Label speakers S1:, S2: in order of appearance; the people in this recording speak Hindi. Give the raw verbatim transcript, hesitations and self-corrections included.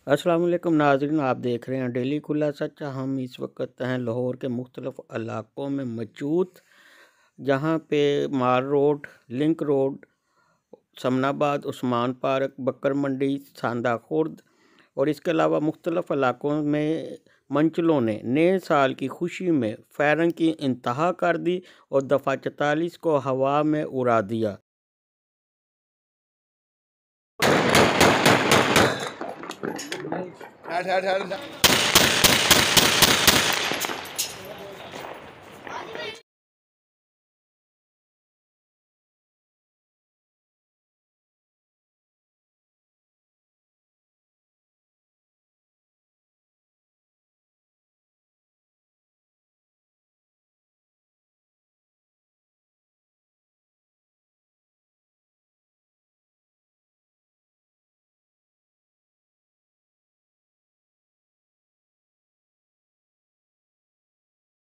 S1: अस्सलाम वालेकुम नाज़रीन, आप देख रहे हैं डेली खुला सच। हम इस वक्त हैं लाहौर के मुख्तलिफ इलाकों में मौजूद, जहाँ पे मार road, link road, Samanabad, Usman park, Bakar Mandi, Sanda Khurd और इसके अलावा मुख्तलिफ इलाकों में मंचलों ने नए साल की खुशी में फायरिंग की इंतहा कर दी और दफ़ा चौतालीस को हवा में उड़ा दिया।